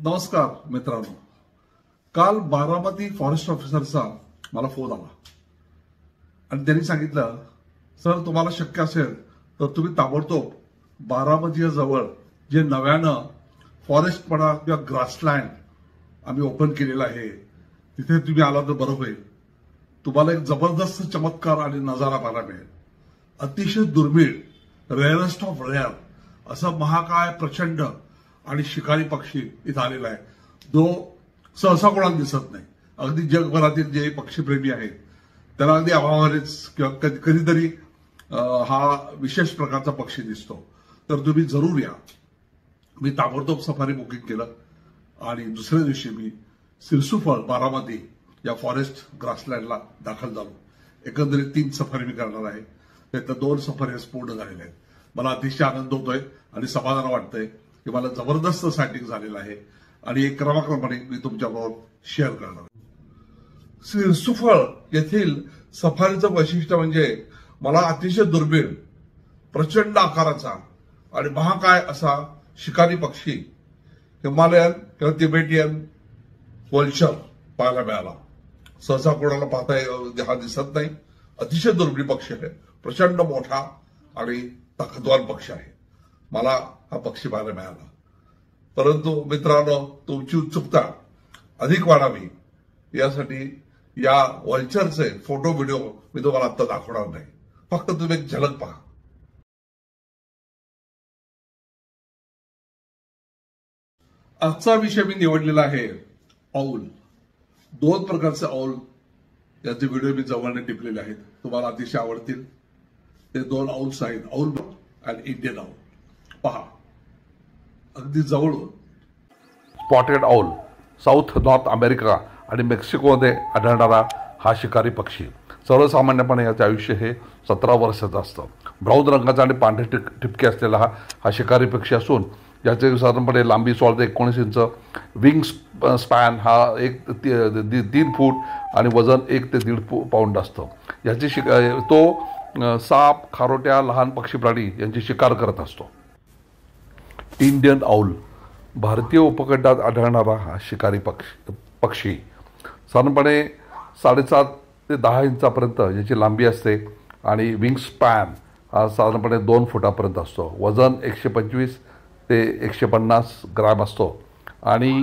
नमस्कार मित्रांनो, काल बारामती फॉरेस्ट ऑफिसरचा मला फोन आला आणि त्यांनी सांगितलं, सर तुम्हाला शक्य असेल तर तुम्ही ताबडतोब बारामती जवळ जे नव्यानं फॉरेस्टपणा किंवा ग्रासलँड आम्ही ओपन केलेलं आहे तिथे तुम्ही आला तर बरं होईल. तुम्हाला एक जबरदस्त चमत्कार आणि नजारा पाहायला मिळेल. अतिशय दुर्मिळ, रेअरेस्ट ऑफ रेअर असं महाकाय प्रचंड आणि शिकारी पक्षी इथं आलेला आहे, जो सहसा कोणाला दिसत नाही. अगदी जगभरातील जे पक्षीप्रेमी आहेत त्याला अगदी अभावानेच किंवा कधीतरी हा विशेष प्रकारचा पक्षी दिसतो. तर तुम्ही जरूर या. मी ताबडतोब सफारी बुकिंग केलं आणि दुसऱ्या दिवशी मी सिरसुफळ बारामती या फॉरेस्ट ग्रासलँडला दाखल झालो. एकंदरीत 3 सफारी मी करणार आहे. त्यातल्या 2 सफारी पूर्ण झालेल्या आहेत. मला अतिशय आनंद होतोय आणि समाधान वाटतंय की मला जबरदस्त सेटिंग झालेलं आहे आणि एक क्रमाक्रमाने मी तुमच्याबरोबर शेअर करणार आहे. सिरसुफळ येथील सफारीचं वैशिष्ट्य म्हणजे मला अतिशय दुर्मिळ, प्रचंड आकाराचा आणि महाकाय असा शिकारी पक्षी हिमालयन किंवा तिबेटियन वल्चर पाहायला मिळाला. सहसा कोणाला पाहता हा दिसत नाही. अतिशय दुर्मिळ पक्षी आहे, प्रचंड मोठा आणि ताकदवार पक्षी आहे. मला हा पक्षी पाहायला मिळाला. परंतु मित्रांनो, तुमची उत्सुकता अधिक वाढावी यासाठी या वल्चरचे फोटो व्हिडिओ मी तुम्हाला आता दाखवणार नाही. फक्त तुम्ही एक झलक पहा. आजचा विषय मी निवडलेला आहे औल. 2 प्रकारचे औल याचे व्हिडिओ मी जवळने टिपलेले आहेत. तुम्हाला अतिशय आवडतील. ते 2 औल्स आहेत, औल आणि इंडियन औल. पहा अगदी जवळून. Spotted owl south north America आणि मेक्सिकोमध्ये आढळणारा हा शिकारी पक्षी. सर्वसामान्यपणे याचे आयुष्य हे 17 वर्षाचं असतं. ब्राऊन रंगाचा आणि पांढरे ठिपके असलेला हा शिकारी पक्षी असून याचे साधारणपणे लांबी 16 ते 19 इंच, विंग स्पॅन हा 3 फूट आणि वजन 1 ते 1.5 पाऊंड असतं. याची तो साप, खारोट्या, लहान पक्षी प्राणी यांची शिकार करत असतो. इंडियन औल भारतीय उपखंडात आढळणारा हा शिकारी पक्षी साधारणपणे 7.5 ते 10 इंचापर्यंत याची लांबी असते आणि विंग स्पॅन हा साधारणपणे 2 फुटापर्यंत असतो. वजन 125 ते 150 ग्रॅम असतो आणि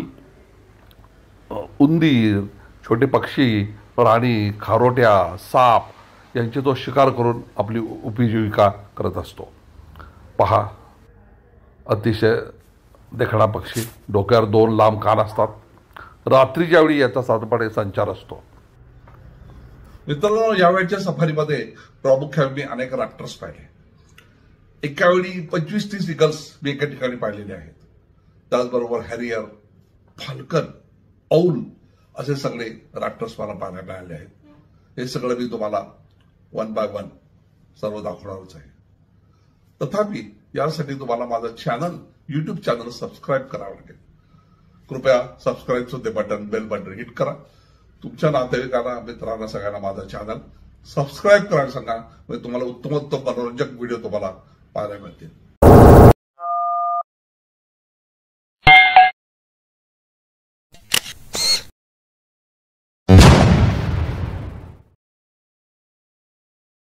उंदीर, छोटे पक्षी, प्राणी, खारोट्या, साप यांची तो शिकार करून आपली उपजीविका करत असतो. पहा अतिशय देखणा पक्षी. डोक्यावर 2 लांब कान असतात. रात्रीच्या वेळी याचा साधारणपणे संचार असतो. मित्रांनो, यावेळच्या सफारीमध्ये प्रामुख्याने मी अनेक रॅप्टर्स पाहिले. एकावेळी 25-30 ईगल्स मी एका ठिकाणी पाहिलेले आहेत. त्याचबरोबर हॅरियर, फाल्कन, औल असे सगळे रॅप्टर्स मला पाहायला मिळाले आहेत. हे सगळं मी तुम्हाला 1 बाय 1 सर्व दाखवणारच आहे. तथापि यासाठी तुम्हाला माझं चॅनल, यूट्यूब चॅनल सबस्क्राईब करावं लागेल. कृपया सबस्क्राईबचं ते बटन, बेल बटन हिट करा. तुमच्या नातेवाईकांना, मित्रांना, सगळ्यांना माझं चॅनल सबस्क्राईब करायला सांगा. म्हणजे तुम्हाला उत्तमोत्तम मनोरंजक व्हिडिओ तुम्हाला पाहायला मिळतील.